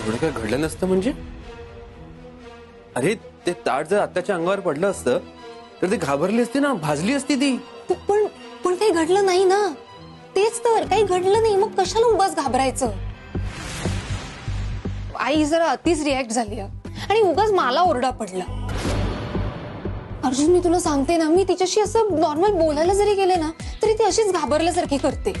एवढं काय घडलं नसतं म्हणजे? अरे ते ताट जर आत्याच्या अंगावर पडलं असतं तर ती घाबरली असती ना, भाजली असती ती. पण पण काही घडलं नाही ना. तेच तर, काही घडलं नाही, मग कशाला उगाच घाबरायचं? आई जरा अतिच रिॲक्ट झाली आणि उगाच मला ओरडा पडला. अर्जुन, मी तुला सांगते ना, मी तिच्याशी असं नॉर्मल बोलायला जरी गेले ना तरी ती अशीच घाबरल्यासारखी करते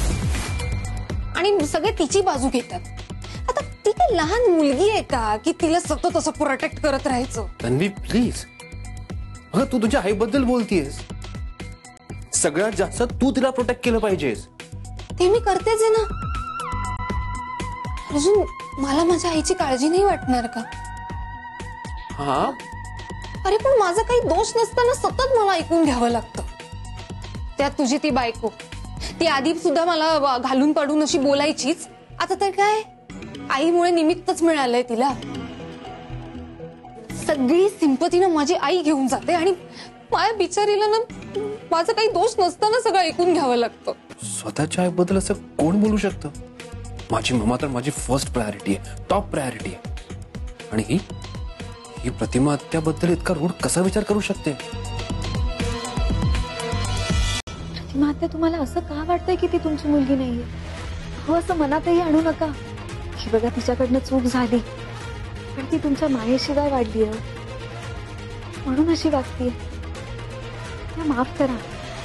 आणि सगळे तिची बाजू घेतात. आता ती काही लहान मुलगी आहे का की तिला सतत असं प्रोटेक्ट करत राहायचं? तन्वी प्लीज, अगं तू तुझ्या आईबद्दल बोलतीयस. सगळ्यात जास्त तू तिला प्रोटेक्ट केलं पाहिजेस. ते मी करतेच आहे ना. अर्जुन, मला माझ्या आईची काळजी नाही वाटणार का? हा, अरे पण माझा काही दोष नसताना सतत मला ऐकून घ्यावं लागतं. त्यात तुझी ती बायको, ती आधी सुद्धा मला घालून पाडून अशी बोलायचीच. आता तर काय, आईमुळे निमित्तच मिळालंय तिला. सगळी सिंपतीनं माझी आई घेऊन जाते आणि माझ्या बिचारीला ना माझा काही दोष नसताना सगळं ऐकून घ्यावं लागतं. स्वतःच्या आईबद्दल असं कोण बोलू शकतं? माझी मम्मा तर माझी फर्स्ट प्रायोरिटी आहे, टॉप प्रायोरिटी आहे. आणि ही प्रतिमा आत्याबद्दल इतका रूढ कसा विचार करू शकते? प्रतिमा आत्या, तुम्हाला असं का वाटतंय की ती तुमची मुलगी नाहीये? हो, असं मनातही आणू नका की बघा तिच्याकडनं चूक झाली, पण ती तुमच्या मायेशिवाय वाढली आहे म्हणून अशी वागतीये. माफ करा.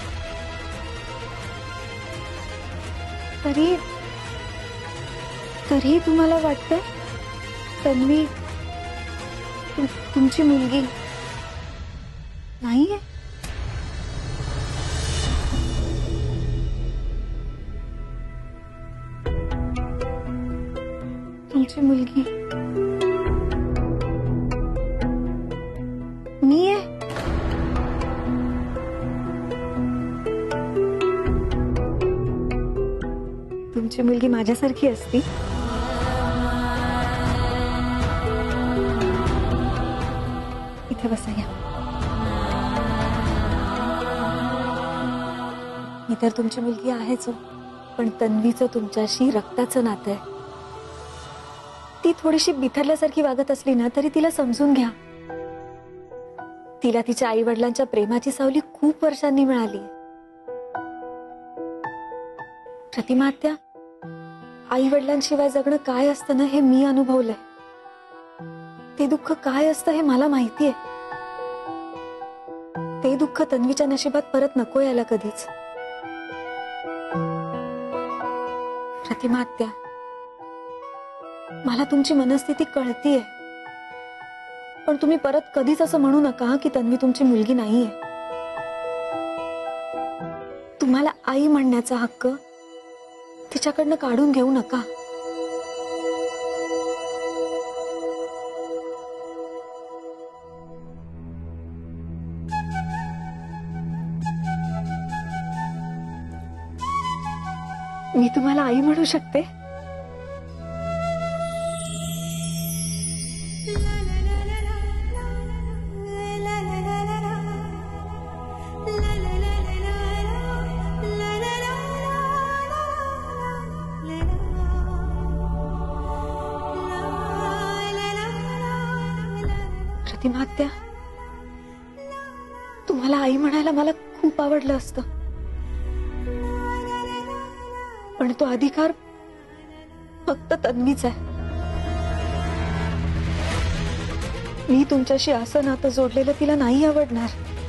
तरी तुम्हाला वाटतंय तन्वी तुमची मुलगी नाहीये? तुमची मुलगी मी आहे. तुमची मुलगी माझ्यासारखी असती? इथे बसा, या. मी तर तुमची मुलगी आहेच हो, पण तन्वीचं तुमच्याशी रक्ताचं नातं आहे. ती थोडीशी बिथरल्यासारखी वागत असली ना तरी तिला समजून घ्या. तिला तिच्या आई वडिलांच्या प्रेमाची सावली खूप वर्षांनी मिळाली. प्रतिमा आत्या, आई वडिलांशिवाय जगणं काय असतं ना हे मी अनुभवलंय. ते दुःख काय असतं हे मला माहितीये. ते दुःख तन्वीच्या नशिबात परत नको यायला कधीच. प्रतिमा आत्या, मला तुमची मनस्थिती कळतीये, पण तुम्ही परत कधीच असं म्हणू नका की तन्वी तुमची मुलगी नाहीये. तुम्हाला आई म्हणण्याचा हक्क तिच्याकडनं काढून घेऊ नका. मी तुम्हाला आई म्हणू शकते? प्रतिमा आत्या, तुम्हाला आई म्हणायला मला खूप आवडलं असतं, पण तो अधिकार फक्त तन्वीचा आहे. मी तुमच्याशी असं नातं जोडलेलं तिला नाही आवडणार.